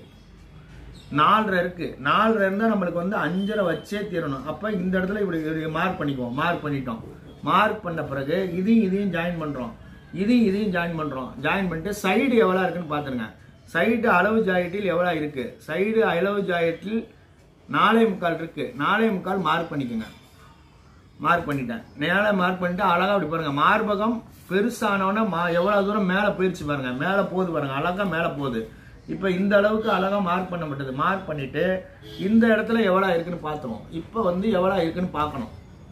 நாலரை இருக்கு. நாலரை இருந்தால் நம்மளுக்கு வந்து அஞ்சரை வச்சே தீரணும். அப்போ இந்த இடத்துல இப்படி மார்க் பண்ணிக்குவோம். மார்க் பண்ணிட்டோம். மார்க் பண்ண பிறகு இதையும் இதையும் ஜாயின் பண்ணுறோம். இதையும் இதையும் ஜாயின் பண்ணுறோம். ஜாயின் பண்ணிட்டு சைடு எவ்வளோ இருக்குன்னு பார்த்துருங்க. சைடு அளவு ஜாயிட்டில் எவ்வளோ இருக்கு? சைடு அளவு ஜாயிட்டில் நாலே முக்கால் இருக்கு. நாலே முக்கால் மார்க் பண்ணிக்கோங்க. மார்க் பண்ணிட்டேன். நேரா மார்க் பண்ணிட்டு அழகா அப்படி பாருங்க. மார்பகம் பெருசானவன மா எவ்வளவு தூரம் மேலே போயிடுச்சு பாருங்க. மேலே போகுது பாருங்க. அழகா மேலே போகுது. இப்போ இந்த அளவுக்கு அழகா மார்க் பண்ணப்பட்டது. மார்க் பண்ணிட்டு இந்த இடத்துல எவ்வளவு இருக்குன்னு பார்த்துருவோம். இப்போ வந்து எவ்வளவு இருக்குன்னு பார்க்கணும்.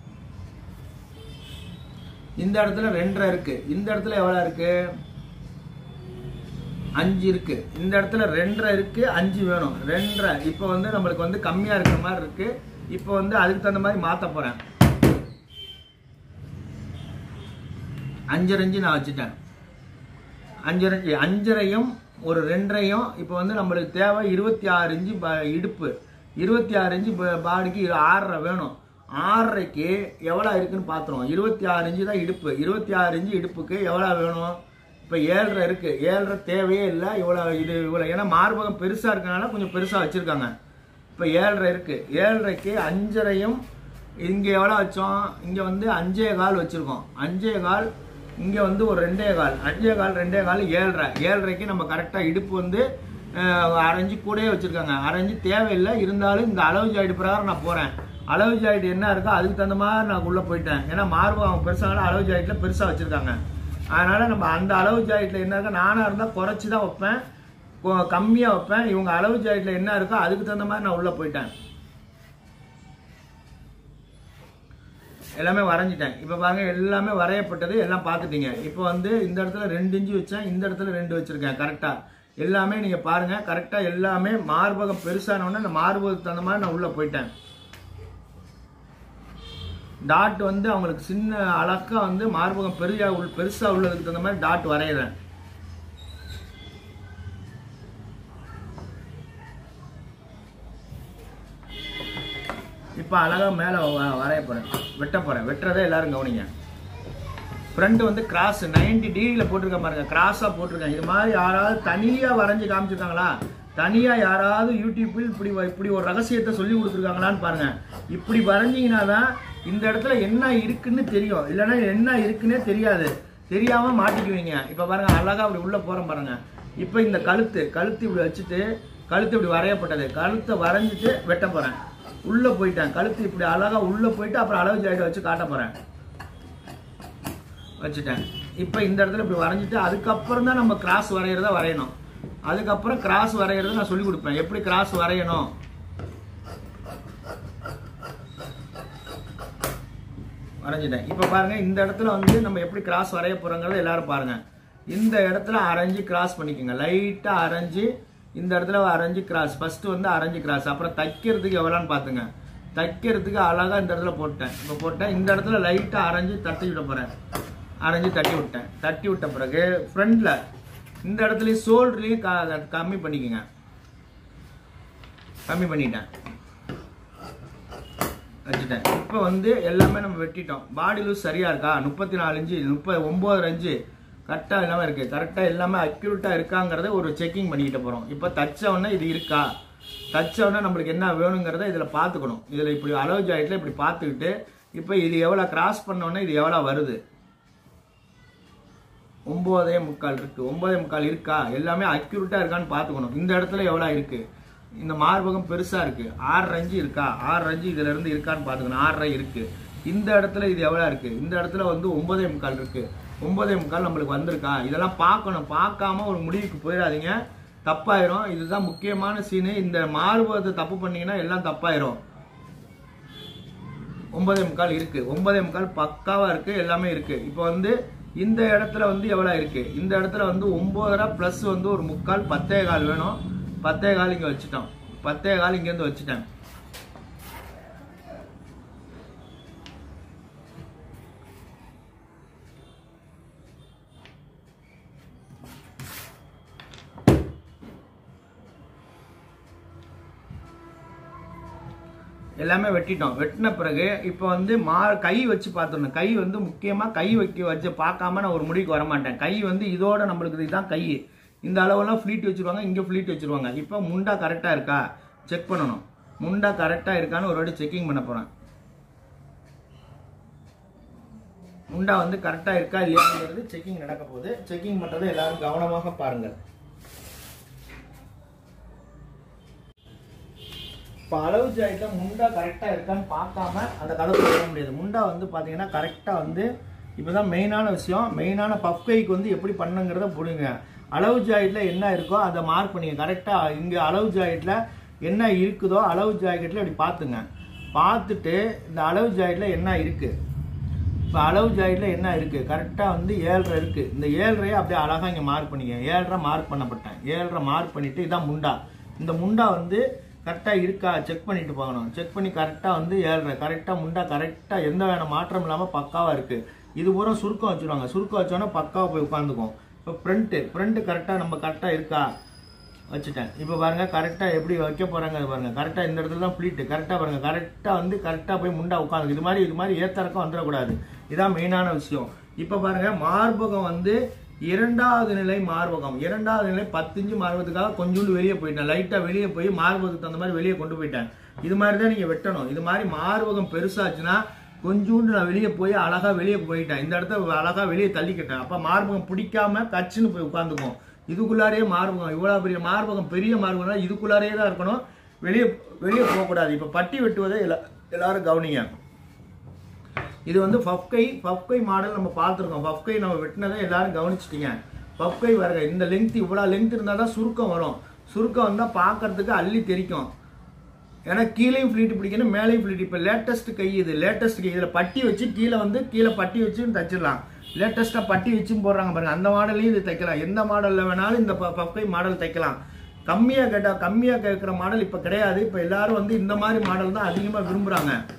இந்த இடத்துல ரெண்டரை இருக்கு. இந்த இடத்துல எவ்வளவு இருக்கு? அஞ்சு இருக்கு. இந்த இடத்துல ரெண்டரை இருக்கு. அஞ்சு வேணும். ரெண்டரை இப்போ வந்து நம்மளுக்கு வந்து கம்மியா இருக்கிற மாதிரி இருக்கு. இப்போ வந்து அதுக்கு தகுந்த மாதிரி மாற்ற போறேன். அஞ்சரை இன்ச்சு நான் வச்சுட்டேன். அஞ்சரை அஞ்சரையும் ஒரு ரெண்டரையும் இப்போ வந்து நம்மளுக்கு தேவை இருபத்தி ஆறு இன்ச்சு இடுப்பு. இருபத்தி ஆறு இன்ச்சு பாடிக்கு ஆறரை வேணும். ஆறரைக்கு எவ்வளோ இருக்குன்னு பார்த்துருவோம். இருபத்தி ஆறு இன்ச்சு தான் இடுப்பு. இருபத்தி ஆறு இன்ச்சு இடுப்புக்கு எவ்வளோ வேணும்? இப்போ ஏழரை இருக்கு. ஏழரை தேவையே இல்லை. இவ்வளோ இது இவ்வளோ ஏன்னா மார்பகம் பெருசாக இருக்கனால கொஞ்சம் பெருசாக வச்சுருக்காங்க. இப்போ ஏழரை இருக்கு. ஏழரைக்கு அஞ்சரையும் இங்கே எவ்வளோ வச்சோம்? இங்கே வந்து அஞ்சே கால் வச்சுருக்கோம். அஞ்சே கால் இங்கே வந்து ஒரு ரெண்டே கால். அஞ்சே கால் ரெண்டே கால் ஏழரை. ஏழரைக்கு நம்ம கரெக்டாக இடுப்பு வந்து அரைஞ்சி கூடயே வச்சுருக்காங்க. அரைஞ்சி தேவையில்லை. இருந்தாலும் இந்த அளவு ஜாயிட்டு பிரகாரம் நான் போகிறேன். அளவு ஜாயிட்டு என்ன இருக்கோ அதுக்கு தகுந்த மாதிரி நான் உள்ளே போயிட்டேன். ஏன்னா மார்பகம் பெருசாக அளவு ஜாயிட்டில் பெருசாக வச்சுருக்காங்க. அதனால் நம்ம அந்த அளவு ஜாயிட்டில் என்ன இருக்கோ நானாக இருந்தால் குறைச்சி தான் வைப்பேன். கம்மியாக வைப்பேன். இவங்க அளவு ஜாயிட்டில் என்ன இருக்கோ அதுக்கு தகுந்த மாதிரி நான் உள்ளே போயிட்டேன். எல்லாமே வரைஞ்சிட்டேன். இப்போ பாருங்க எல்லாமே வரையப்பட்டது. எல்லாம் பார்த்துட்டீங்க. இப்போ வந்து இந்த இடத்துல ரெண்டு இன்ச்சு வச்சேன். இந்த இடத்துல ரெண்டு வச்சிருக்கேன். கரெக்டாக எல்லாமே நீங்கள் பாருங்க. கரெக்டாக எல்லாமே மார்பகம் பெருசானோடனே அந்த மார்பகத்துக்கு தகுந்த மாதிரி நான் உள்ளே போயிட்டேன். டாட் வந்து அவங்களுக்கு சின்ன அழகா வந்து மார்பகம் பெரிய பெருசா உள்ளதுக்கு தகுந்த மாதிரி டாட் வரைகிறேன். இப்போ அழகா மேலே வரைய போறேன், வெட்ட போறேன். வெட்டுறதை எல்லாரும் கவனிங்க. ஃப்ரண்ட் வந்து கிராஸ் நைன்டி டிகிரியில் போட்டிருக்க பாருங்க, கிராஸா போட்டிருக்கேன். இது மாதிரி யாராவது தனியா வரைஞ்சி காமிச்சிருக்காங்களா? தனியா யாராவது யூடியூப்பில் இப்படி இப்படி ஒரு ரகசியத்தை சொல்லி கொடுத்துருக்காங்களான்னு பாருங்க. இப்படி வரைஞ்சிங்கன்னா தான் இந்த இடத்துல என்ன இருக்குன்னு தெரியும், இல்லைன்னா என்ன இருக்குன்னே தெரியாது, தெரியாம மாட்டிக்குவீங்க. இப்போ பாருங்க அழகா அப்படி உள்ள போறோம் பாருங்க. இப்போ இந்த கழுத்து கழுத்து இப்படி வச்சுட்டு கழுத்து இப்படி வரையப்பட்டது, கழுத்தை வரைஞ்சிட்டு வெட்ட போறேன். உள்ள போயிட்டேன், கழுத்து இப்படி அழகா உள்ள போயிட்டு அப்புறம் அளவு ஜாயிட்ட வச்சு காட்ட போறேன். வச்சுட்டேன். இப்போ இந்த இடத்துல இப்படி வரைஞ்சிட்டு அதுக்கப்புறம் தான் நம்ம கிராஸ் வரைகிறத வரையணும். அதுக்கப்புறம் கிராஸ் வரைகிறத நான் சொல்லி கொடுப்பேன், எப்படி கிராஸ் வரையணும். வரைஞ்சிட்டேன். இப்போ பாருங்க இந்த இடத்துல வந்து நம்ம எப்படி கிராஸ் வரைய போறோங்கிறத எல்லாரும் பாருங்க. இந்த இடத்துல அரைஞ்சு கிராஸ் பண்ணிக்கோங்க, லைட்டா அரைஞ்சு இந்த இடத்துல அரைஞ்சு கிராஸ். ஃபர்ஸ்ட் வந்து அரைஞ்சு கிராஸ், அப்புறம் தைக்கிறதுக்கு எவ்வளோன்னு பாத்துங்க. தைக்கிறதுக்கு அழகா இந்த இடத்துல போட்டேன். இப்போ போட்டேன், இந்த இடத்துல லைட்டா அரைஞ்சு தட்டி விட போறேன். அரைஞ்சு தட்டி விட்டேன். தட்டி விட்ட பிறகு ஃப்ரண்ட்ல இந்த இடத்துலயும் ஷோல்டர்லயும் கம்மி பண்ணிக்கோங்க. கம்மி பண்ணிட்டேன், வச்சுட்டேன். இப்போ வந்து எல்லாமே நம்ம வெட்டிட்டோம். பாடி லூஸ் சரியா இருக்கா? முப்பத்தி நாலு இன்ச்சு முப்பது ஒன்பது அஞ்சு கரெக்டா எல்லாமே இருக்கு. கரெக்டா எல்லாமே அக்யூரேட்டா இருக்காங்கிறத ஒரு செக்கிங் பண்ணிக்கிட்ட போறோம். இப்போ தச்சவொடனே இது இருக்கா, தச்சவொடனே நம்மளுக்கு என்ன வேணுங்கிறத இதுல பாத்துக்கணும். இதுல இப்படி அளவு ஜாயிட்ல இப்படி பாத்துக்கிட்டு இப்போ இது எவ்வளவு கிராஸ் பண்ணோன்னே இது எவ்வளவு வருது. ஒன்பதே முக்கால் இருக்கு, ஒன்பதே முக்கால் இருக்கா, எல்லாமே அக்யூரேட்டா இருக்கான்னு பாத்துக்கணும். இந்த இடத்துல எவ்வளவு இருக்கு, இந்த மார்பகம் பெருசா இருக்கு, ஆறு அஞ்சு இருக்கா, ஆறு அஞ்சு இதுல இருந்து இருக்கான்னு பாத்துக்கணும். ஆறரை இருக்கு. இந்த இடத்துல இது எவ்வளவு இருக்கு, இந்த இடத்துல வந்து ஒன்பதே முக்கால் இருக்கு, ஒன்பதே முக்கால் நம்மளுக்கு வந்திருக்கா, இதெல்லாம் பார்க்கணும். பார்க்காம ஒரு முடிவுக்கு போயிடாதீங்க, தப்பாயிரும். இதுதான் முக்கியமான சீனு. இந்த மார்பகத்தை தப்பு பண்ணீங்கன்னா எல்லாம் தப்பாயிரும். ஒன்பதே முக்கால் இருக்கு, ஒன்பதே முக்கால் பக்காவா இருக்கு, எல்லாமே இருக்கு. இப்போ வந்து இந்த இடத்துல வந்து எவ்வளவு இருக்கு, இந்த இடத்துல வந்து ஒன்பதரை பிளஸ் வந்து ஒரு முக்கால் பத்தே கால் வேணும். பத்தே கால் இங்க வச்சுட்டோம், பத்தே கால் இங்க இருந்து வச்சுட்டேன். எல்லாமே வெட்டிட்டோம். வெட்டின பிறகு இப்போ வந்து மா கை வச்சு பார்த்துடணும். கை வந்து முக்கியமா கை வைக்க வச்சு பார்க்காம நான் ஒரு முடிவுக்கு வர மாட்டேன். கை வந்து இதோட நம்மளுக்கு இதுதான் கை. இந்த அளவெல்லாம் ஃபிளீட் வச்சிருவாங்க, இங்க ஃபிளீட் வச்சிருவாங்க. இப்போ முண்டா கரெக்டா இருக்கா செக் பண்ணணும். முண்டா கரெக்டா இருக்கான்னு ஒரு வாட்டி செக்கிங் பண்ண போறேன். முண்டா வந்து கரெக்டா இருக்கா இல்லையாங்கிறது செக்கிங் நடக்க போகுது. செக்கிங் பண்றதை எல்லாரும் கவனமாக பாருங்கள். இப்போ அளவு ஜாயிட்ல முண்டா கரெக்டா இருக்கான்னு பார்க்காம அந்த கதை சொல்ல முடியாது. முண்டா வந்து பாத்தீங்கன்னா கரெக்டா வந்து இப்பதான் மெயினான விஷயம். மெயினான பஃப் கைக்கு வந்து எப்படி பண்ணுங்கிறத புரியுங்க. அளவு ஜாயிட்ல என்ன இருக்கோ அதை மார்க் பண்ணிங்க. கரெக்டா இங்க அளவு ஜாயிட்ல என்ன இருக்குதோ அளவு ஜாக்கெட்ல இப்படி பாத்துங்க. பார்த்துட்டு இந்த அளவு ஜாயிட்ல என்ன இருக்கு, இப்போ அளவு ஜாயிட்ல என்ன இருக்கு, கரெக்டா வந்து ஏழரை இருக்கு. இந்த ஏழரையை அப்படியே அழகா இங்க மார்க் பண்ணிக்க. ஏழரை மார்க் பண்ணப்பட்டேன். ஏழரை மார்க் பண்ணிட்டு இதான் முண்டா. இந்த முண்டா வந்து கரெக்டா இருக்கா செக் பண்ணிட்டு போகணும். செக் பண்ணி கரெக்டா வந்து ஏழரை கரெக்டா முண்டா கரெக்டா எந்த வேணா மாற்றம் இல்லாம பக்காவா இருக்கு. இது பூரா சுருக்கம் வச்சிருவாங்க. சுருக்கம் வச்சோன்னா பக்காவா போய் உட்காந்துக்கும். இப்போ ஃப்ரண்ட் ஃப்ரண்ட் கரெக்டா நம்ம கரெக்டா இருக்கா வச்சுட்டேன். இப்போ பாருங்க கரெக்டா எப்படி வைக்க போறாங்க பாருங்க. கரெக்டா இந்த இடத்துல தான் ஃபிளீட் கரெக்டா பாருங்க. கரெக்டா வந்து கரெக்டா போய் முண்டா உட்காந்து இது மாதிரி இது மாதிரி ஏத்தறக்கம் வந்துடக்கூடாது. இதான் மெயினான விஷயம். இப்போ பாருங்க மார்பகம் வந்து இரண்டாவது நிலை மார்பகம். இரண்டாவது நிலை பத்து இன்ச்சு மார்பகத்துக்காக கொஞ்சோண்டு வெளியே போயிட்டேன். லைட்டா வெளியே போய் மார்பகத்துக்கு அந்த மாதிரி வெளியே கொண்டு போயிட்டேன். இது மாதிரி தான் நீங்க வெட்டணும். இது மாதிரி மார்பகம் பெருசாச்சுன்னா கொஞ்சோண்டு நான் வெளியே போய் அழகா வெளியே போயிட்டேன். இந்த இடத்த அழகா வெளியே தள்ளிக்கிட்டேன். அப்ப மார்பகம் பிடிக்காம கச்சுன்னு போய் உட்காந்துக்கும். இதுக்குள்ளாரே மார்பகம் இவ்வளவு பெரிய மார்பகம் பெரிய மார்பகம் இதுக்குள்ளாரே தான் இருக்கணும். வெளியே வெளியே போகக்கூடாது. இப்ப பட்டி வெட்டுவதை எல்லாரும் கவனிங்க. இது வந்து பஃப்கை பஃப்கை மாடல் நம்ம பார்த்துருக்கோம். பஃப்கை நம்ம வெட்டினதை எல்லாரும் கவனிச்சிட்டீங்க. பஃப்கை வருக இந்த லெங்த் இவ்வளவு லெங்த் இருந்தால் தான் சுருக்கம் வரும். சுருக்கம் வந்தால் பார்க்கறதுக்கு அள்ளி தெரிக்கும். ஏன்னா கீழேயும் ஃபிளீட் பிடிக்கணும், மேலேயும் ஃபிளீட். இப்போ லேட்டஸ்ட் கை இது லேட்டஸ்ட் கை. இதில் பட்டி வச்சு கீழே வந்து கீழே பட்டி வச்சு தச்சிடலாம். லேட்டஸ்ட்டாக பட்டி வச்சும் போடுறாங்க பாருங்க. அந்த மாடல்லையும் இது தைக்கலாம். எந்த மாடலில் வேணாலும் இந்த பஃப்கை மாடல் தைக்கலாம். கம்மியாக கேட்டால் கம்மியாக கேட்குற மாடல் இப்போ கிடையாது. இப்போ எல்லாரும் வந்து இந்த மாதிரி மாடல் தான் அதிகமாக விரும்புகிறாங்க.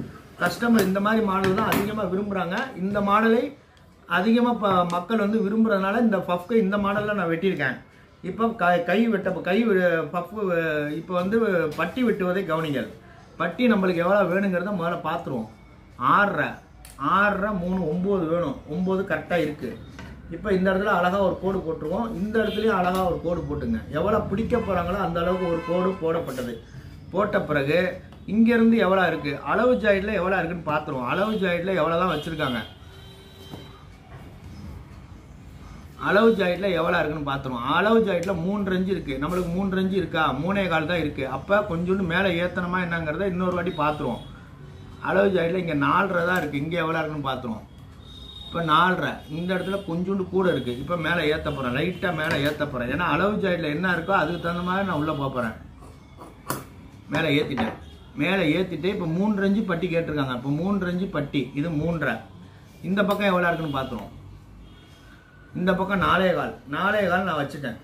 கஸ்டமர் இந்த மாதிரி மாடல் தான் அதிகமாக விரும்புகிறாங்க. இந்த மாடலை அதிகமாக மக்கள் வந்து விரும்புகிறதுனால இந்த பஃப்கை இந்த மாடலில் நான் வெட்டியிருக்கேன். இப்போ கை கை வெட்ட கை பஃப் இப்போ வந்து பட்டி வெட்டுவதை கவனிங்கள். பட்டி நம்மளுக்கு எவ்வளோ வேணுங்கிறத முதல்ல பார்த்துருவோம். ஆறரை ஆறரை மூணு ஒம்பது வேணும். ஒம்பது கரெக்டாக இருக்குது. இப்போ இந்த இடத்துல அழகாக ஒரு கோடு போட்டுருவோம். இந்த இடத்துலையும் அழகாக ஒரு கோடு போட்டுங்க. எவ்வளோ பிடிக்க போகிறாங்களோ அந்த அளவுக்கு ஒரு கோடு போடப்பட்டது. போட்ட பிறகு இங்கேருந்து எவ்வளோ இருக்குது, அளவு ஜாயிட்டில் எவ்வளோ இருக்குன்னு பார்த்துருவோம். அளவு ஜாயிட்டில் எவ்வளோ தான் வச்சுருக்காங்க, அளவு ஜாயிட்டில் எவ்வளோ இருக்குன்னு பார்த்துருவோம். அளவு ஜாயிட்டில் மூன்று இன்ச்சு இருக்குது. நம்மளுக்கு மூன்று இன்ச்சு இருக்கா, மூணே கால் தான் இருக்குது. அப்போ கொஞ்சோண்டு மேலே ஏற்றணுமா என்னங்கிறத இன்னொரு வாட்டி பார்த்துருவோம். அளவு ஜாயிட்டில் இங்கே நாலரை தான் இருக்குது. இங்கே எவ்வளோ இருக்குன்னு பார்த்துருவோம். இப்போ நாலரை, இந்த இடத்துல கொஞ்சோண்டு கூட இருக்குது. இப்போ மேலே ஏற்ற போகிறேன், லைட்டாக மேலே ஏற்ற போகிறேன். ஏன்னா அளவு ஜாயிட்டில் என்ன இருக்கோ அதுக்கு தகுந்த மாதிரி நான் உள்ளே போகிறேன். மேலே ஏற்றிட்டேன். மேலே ஏற்றிட்டு இப்போ மூன்று இன்ச்சு பட்டி கேட்டிருக்காங்க. இப்போ மூன்று இன்ச்சு பட்டி, இது மூன்றரை. இந்த பக்கம் எவ்வளோ இருக்குன்னு பார்த்துருவோம். இந்த பக்கம் நாலே கால், நாலே கால் நான் வச்சுட்டேன்.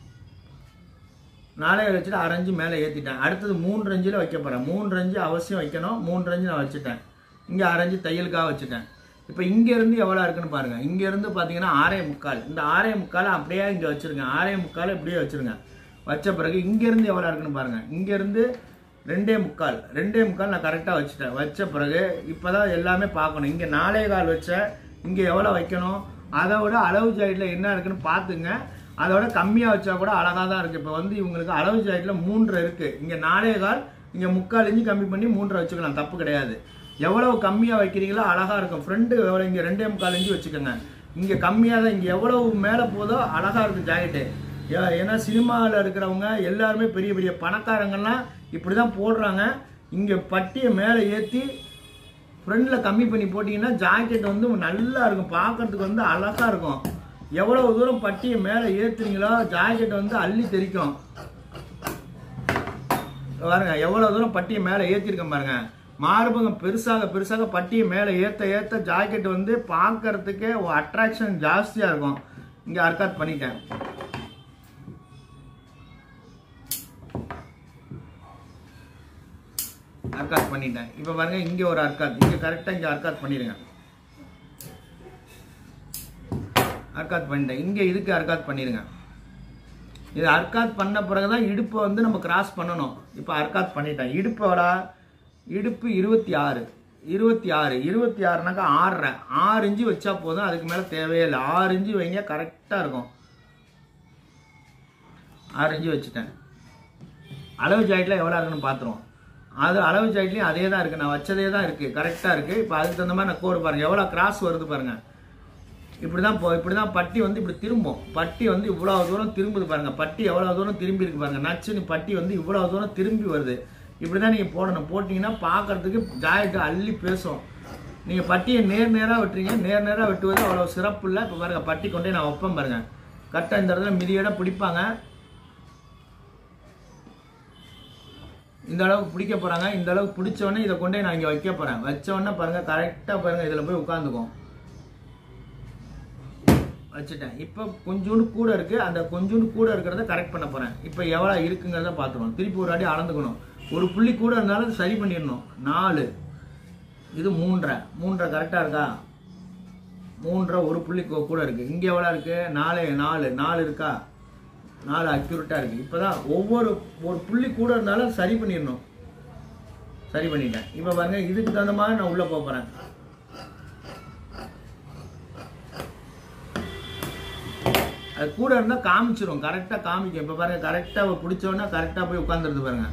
நாலே கால் வச்சுட்டு அரைஞ்சு மேலே ஏற்றிட்டேன். அடுத்தது மூன்று இன்ச்சில் வைக்க போகிறேன். மூன்று இன்ச்சு அவசியம் வைக்கணும். மூன்று இன்ச்சு நான் வச்சுட்டேன். இங்கே அரைஞ்சு தையலுக்காக வச்சுட்டேன். இப்போ இங்கேருந்து எவ்வளோ இருக்குன்னு பாருங்கள். இங்கேருந்து பார்த்தீங்கன்னா ஆறே முக்கால். இந்த ஆறே முக்கால் அப்படியே இங்கே வச்சுருங்க. ஆறே முக்கால் இப்படியே வச்சுருங்க. வச்ச பிறகு இங்கேருந்து எவ்வளோ இருக்குன்னு பாருங்கள். இங்கேருந்து ரெண்டே முக்கால், ரெண்டே முக்கால் நான் கரெக்டாக வச்சுட்டேன். வச்ச பிறகு இப்போ தான் எல்லாமே பார்க்கணும். இங்கே நாலே கால் வச்ச, இங்கே எவ்வளோ வைக்கணும், அதை விட அளவு ஜாயிட்டில் என்ன இருக்குன்னு பார்த்துங்க. அதோட கம்மியாக வச்சா கூட அழகாக தான் இருக்குது. இப்போ வந்து இவங்களுக்கு அளவு ஜாயிட்டில் மூன்று இருக்குது. இங்கே நாலே கால், இங்கே முக்கால் இன்ச்சு கம்மி பண்ணி மூன்றரை வச்சுக்கலாம், தப்பு கிடையாது. எவ்வளவு கம்மியாக வைக்கிறீங்களோ அழகாக இருக்கும். ஃப்ரெண்டு எவ்வளோ, இங்கே ரெண்டே முக்கால் இன்ச்சு வச்சுக்கோங்க. இங்கே கம்மியாக தான், இங்கே எவ்வளவு மேலே போதோ அழகாக இருக்கும் ஜாக்கெட்டு. ஏன்னா சினிமாவில் இருக்கிறவங்க எல்லாருமே பெரிய பெரிய பணக்காரங்கள்லாம் இப்படி தான் போடுறாங்க. இங்கே பட்டியை மேலே ஏற்றி ஃப்ரெண்டில் கம்மி பண்ணி போட்டிங்கன்னா ஜாக்கெட் வந்து நல்லா இருக்கும், பார்க்கறதுக்கு வந்து அழகாக இருக்கும். எவ்வளோ தூரம் பட்டியை மேலே ஏற்றுறீங்களோ ஜாக்கெட் வந்து அள்ளி தெரிக்கும். பாருங்க எவ்வளோ தூரம் பட்டியை மேலே ஏற்றிருக்கேன் பாருங்க. மார்பகம் பெருசாக பெருசாக பட்டியை மேலே ஏற்ற ஏற்ற ஜாக்கெட் வந்து பார்க்கறதுக்கே ஒரு அட்ராக்ஷன் ஜாஸ்தியாக இருக்கும். இங்கே அர்க்காத் பண்ணிட்டேன். அர்க்காத் பண்ணிட்டேன். இப்போ பாருங்க இங்கே ஒரு அர்க்காத், இங்கே கரெக்டாக இங்கே அர்க்காத் பண்ணிடுங்க. அர்க்காத் பண்ணிட்டேன். இங்கே இதுக்கு அர்க்காத் பண்ணிடுங்க. இது அர்க்காத் பண்ண பிறகுதான் இடுப்பை வந்து நம்ம கிராஸ் பண்ணணும். இப்போ அர்க்காத் பண்ணிட்டேன். இடுப்போட இடுப்பு இருபத்தி ஆறு, இருபத்தி ஆறு இருபத்தி ஆறுனாக்கா ஆறரை, ஆறு இன்ச்சு வச்சா போதும், அதுக்கு மேலே தேவையே இல்லை. ஆறு இன்ச்சு வைங்க, கரெக்டாக இருக்கும். ஆறு இன்ச்சு வச்சுட்டேன். அளவு ஜாயிட்டில் எவ்வளோ இருக்குன்னு பார்த்துருவோம். அது அளவு ஜாயிட்லேயும் அதே தான் இருக்குது, நான் வச்சதே தான் இருக்குது, கரெக்டாக இருக்குது. இப்போ அதுக்கு தகுந்த மாதிரி நான் கோடு பாருங்கள், எவ்வளோ கிராஸ் வருது பாருங்கள். இப்படி தான் போ இப்படி தான் பட்டி வந்து இப்படி திரும்பும். பட்டி வந்து இவ்வளோ தூரம் திரும்புது பாருங்கள். பட்டி எவ்வளோ தூரம் திரும்பி இருக்கு பாருங்கள். நச்சுன்னு பட்டி வந்து இவ்வளோ தூரம் திரும்பி வருது. இப்படி தான் நீங்கள் போடணும். போட்டிங்கன்னா பார்க்குறதுக்கு ஜாக்கெட்டு அள்ளி பேசும். நீங்கள் பட்டியை நேர் நேராக வெட்டுறீங்க, நேர் நேராக வெட்டுவது அவ்வளோ சிறப்பு இல்லை. இப்போ பாருங்கள் பட்டி கொண்டே நான் வைப்பேன் பாருங்கள். கரெக்டாக இந்த இடத்துல மிதியோட பிடிப்பாங்க. இந்த அளவுக்கு பிடிக்க போகிறாங்க. இந்த அளவுக்கு பிடிச்சோடனே இதை கொண்டே நான் இங்கே வைக்க போகிறேன். வச்சோடனே பாருங்கள் கரெக்டாக பாருங்கள் இதில் போய் உட்காந்துக்கும். வச்சுட்டேன். இப்போ கொஞ்சோண்டு கூட இருக்குது, அந்த கொஞ்சோண்டு கூட இருக்கிறத கரெக்ட் பண்ண போகிறேன். இப்போ எவ்வளோ இருக்குங்கிறத பார்த்துக்கணும். திருப்பி ஒரு அடி அளந்துக்கணும். ஒரு புள்ளி கூட இருந்தாலும் சரி பண்ணிடணும். நாலு, இது மூன்றரை, மூன்றரை கரெக்டாக இருக்கா? மூன்றரை ஒரு புள்ளி கூட இருக்குது. இங்கே எவ்வளோ இருக்குது? நாலு, நாலு நாலு இருக்கா? நாலு அக்யூரேட்டாக இருக்குது. இப்போ தான் ஒவ்வொரு ஒரு புள்ளி கூட இருந்தாலும் சரி பண்ணிடணும். சரி பண்ணிட்டேன். இப்போ பாருங்கள் இதுக்கு தகுந்த மாதிரி நான் உள்ளே போக போகிறேன். அது கூட இருந்தால் காமிச்சிடும், கரெக்டாக காமிக்கும். இப்போ பாருங்கள் கரெக்டாக பிடிச்சோன்னா கரெக்டாக போய் உட்காந்துருது பாருங்கள்.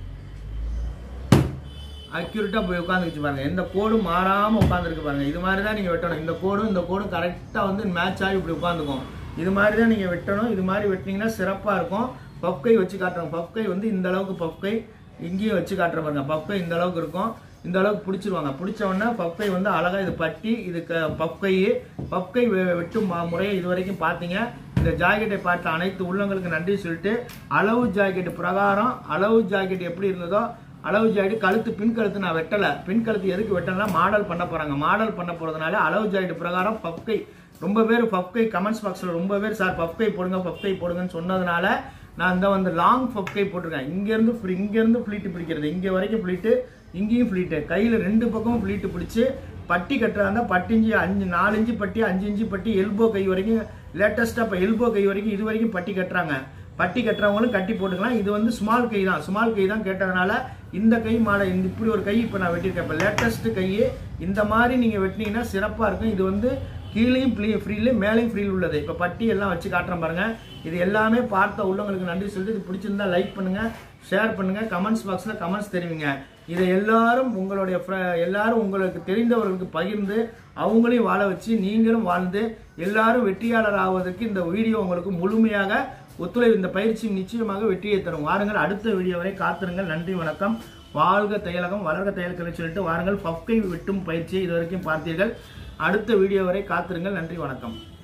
அக்யூரேட்டாக போய் உட்காந்துக்கிச்சு பாருங்கள். எந்த கோடும் மாறாமல் உட்காந்துருக்கு பாருங்கள். இது மாதிரி தான் நீங்கள் வெட்டணும். இந்த கோடும் இந்த கோடும் கரெக்டாக வந்து மேட்ச் ஆகி இப்படி உட்காந்துக்கும். இது மாதிரி தான் நீங்கள் வெட்டணும். இது மாதிரி வெட்டினீங்கன்னா சிறப்பாக இருக்கும். பஃப்கை வச்சு காட்டுறோம். பஃப்கை வந்து இந்த அளவுக்கு பஃப்கை இங்கேயும் வச்சு காட்டுற பாருங்க. பஃப்கை இந்த அளவுக்கு இருக்கும். இந்த அளவுக்கு பிடிச்சிருவாங்க. பிடிச்ச உடனே பஃப்கை வந்து அழகாக இது பட்டி இது பஃப்கை பஃப்கை வெட்டும் முறையை இது வரைக்கும் பார்த்தீங்க. இந்த ஜாக்கெட்டை பார்த்த அனைத்து உள்ளங்களுக்கு நன்றி சொல்லிட்டு, அளவு ஜாக்கெட் பிரகாரம் அளவு ஜாக்கெட் எப்படி இருந்ததோ அளவு ஜாக்கெட் கழுத்து பின் கழுத்து நான் வெட்டலை. பின் கழுத்து எதுக்கு வெட்டலைன்னா மாடல் பண்ண போகிறாங்க. மாடல் பண்ண போகிறதுனால அளவு ஜாக்கெட் பிரகாரம் பஃப்கை ரொம்ப பேர் பஃப்கை கமெண்ட்ஸ் பாக்ஸில் ரொம்ப பேர் சார் பஃப்கை போடுங்க பஃப்கை போடுங்கன்னு சொன்னதுனால நான் இந்த வந்து லாங் பஃப்கை போட்டிருக்கேன். இங்கேருந்து இங்கேருந்து ஃப்ளீட்டு பிடிக்கிறது, இங்கே வரைக்கும் ஃப்ளீட்டு இங்கேயும் ஃப்ளீட்டு, கையில் ரெண்டு பக்கமும் ஃப்ளீட்டு பிடிச்சி பட்டி கட்டுறாங்க. பட்டு இஞ்சி அஞ்சு நாலு இஞ்சி பட்டி, அஞ்சு இஞ்சி பட்டி, எல்போ கை வரைக்கும் லேட்டஸ்ட்டாக இப்போ எல்போ கை வரைக்கும் இது வரைக்கும் பட்டி கட்டுறாங்க. பட்டி கட்டுறவங்களும் கட்டி போட்டுக்கலாம். இது வந்து ஸ்மால் கை தான், ஸ்மால் கை தான் கேட்டதுனால இந்த கை மாடல் இந்த இப்படி ஒரு கை இப்போ நான் வெட்டியிருக்கேன். இப்போ லேட்டஸ்ட்டு கை இந்த மாதிரி நீங்கள் வெட்டினீங்கன்னா சிறப்பாக இருக்கும். இது வந்து கீழேயும் ஃப்ரீ ஃப்ரீலையும் மேலேயும் ஃப்ரீல் உள்ளது. இப்போ பட்டி எல்லாம் வச்சு காட்டுறேன் பாருங்கள். இது எல்லாமே பார்த்த உள்ளவங்களுக்கு நன்றி சொல்லிட்டு இது பிடிச்சிருந்தா லைக் பண்ணுங்கள், ஷேர் பண்ணுங்கள், கமெண்ட்ஸ் பாக்ஸில் கமெண்ட்ஸ் தெரிவிங்க. இதை எல்லாரும் உங்களுடைய எல்லாரும் உங்களுக்கு தெரிந்தவர்களுக்கு பகிர்ந்து அவங்களையும் வாழ வச்சு நீங்களும் வாழ்ந்து எல்லாரும் வெற்றியாளர் ஆவதற்கு இந்த வீடியோ உங்களுக்கு முழுமையாக ஒத்துழைப்பு, இந்த பயிற்சி நிச்சயமாக வெற்றியை தரும். வாருங்கள், அடுத்த வீடியோ வரை காத்திருங்கள். நன்றி, வணக்கம். வாழ்க தையலகம், வளர்க தையல்களை சொல்லிட்டு வாருங்கள். பஃப்கை வெட்டும் பயிற்சியை இது வரைக்கும் பார்த்தீர்கள். அடுத்த வீடியோ வரை காத்திருங்கள். நன்றி, வணக்கம்.